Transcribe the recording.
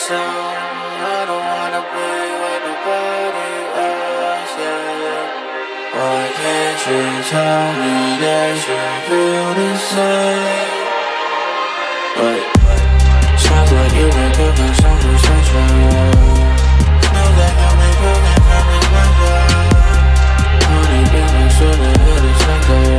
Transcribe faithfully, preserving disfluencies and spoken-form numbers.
myself. I don't wanna be with nobody else, yeah. Why can't you tell me that you feel the same? Wait, sounds like you been cooking something special. Know that you been cooking something special. Honey, give me so the hood is simple.